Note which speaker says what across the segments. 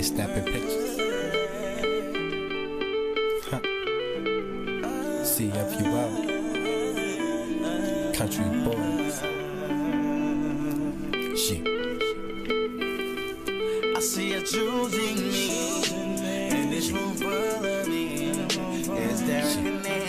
Speaker 1: snapping pictures. CFUL, country boys. Shit.
Speaker 2: I see you choosing me in this room full of me. Is there a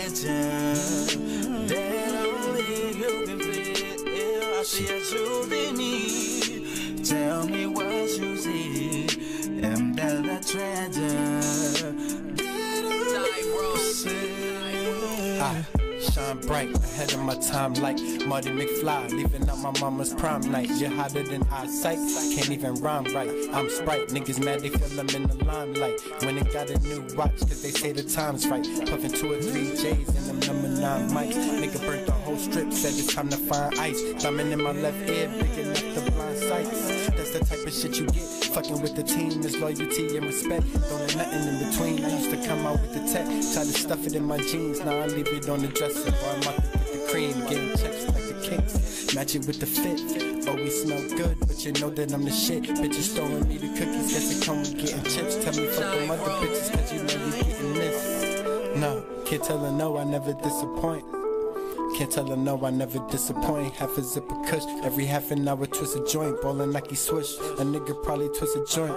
Speaker 2: connection that only you can feel? I see you choosing me. Tell me what you see. Am that a treasure that only you see?
Speaker 1: I shine bright ahead of my time like Marty McFly, leaving out my mama's prom night. You're hotter than eyesight, can't even rhyme right. I'm Sprite, niggas mad they feel I'm in the limelight. When they got a new watch, cause they say the time's right. Puffin' 2 or 3 J's and them number 9 mics. Nigga burnt the whole strip, said it's time to find ice. Thumbing in my left ear, big enough to blind sights. That's the type of shit you get. Fucking with the team is loyalty and respect. Don't let nothing in between. I used to come out with the tech, try to stuff it in my jeans. Now I leave it on the dresser, boy, I'm out with the cream, getting checks like the Kings. Match it with the fit. Always smell good, but you know that I'm the shit. Bitches throwing me the cookies, guess it come with getting chips. Tell me fuck them other bitches, cause you know you getting this. No, can't tell her no, I never disappoint. Can't tell her no, I never disappoint. Half a zip of kush, every half an hour twist a joint. Ballin' like he swish, a nigga probably twist a joint.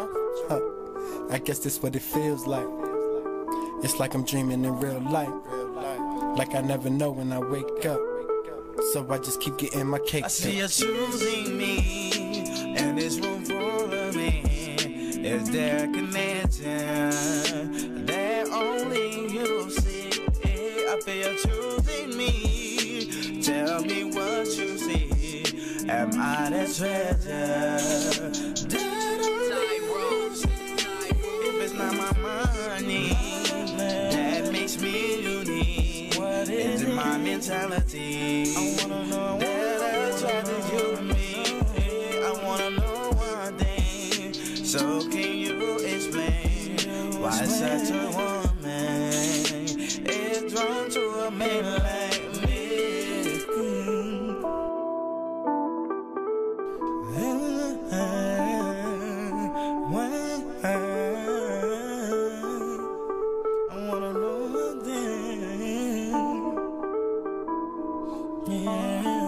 Speaker 1: I guess that's what it feels like. It's like I'm dreaming in real life. Like I never know when I wake up. So I just keep getting my cake.
Speaker 2: I see you choosing me in this room full of me. Is there a connection that only you see? I feel you choosing me. Tell me what you see. Am I the treasure that only you see? If it's not my money that makes me unique, what is it my mentality? I wanna know that attracted you to me. I wanna know one thing. So can you explain why such a woman is drawn to a man like me? I wanna know one thing. Yeah.